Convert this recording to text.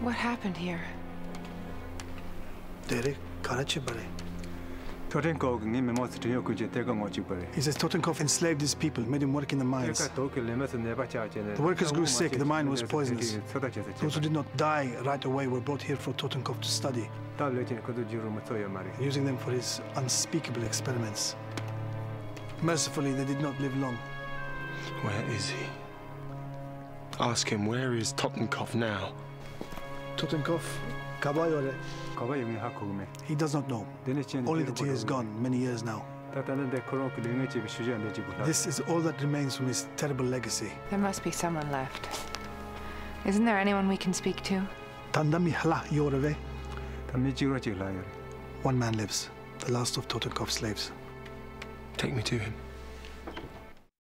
What happened here? Derek, Karachibare. He says Totenkopf enslaved his people, made him work in the mines. The workers grew sick, the mine was poisonous. Those who did not die right away were brought here for Totenkopf to study, using them for his unspeakable experiments. Mercifully, they did not live long. Where is he? Ask him, where is Totenkopf now? Totenkopf, Kabayore. He does not know, only that he is gone many years now. This is all that remains from his terrible legacy. There must be someone left. Isn't there anyone we can speak to? One man lives, the last of Totenkopf's slaves. Take me to him.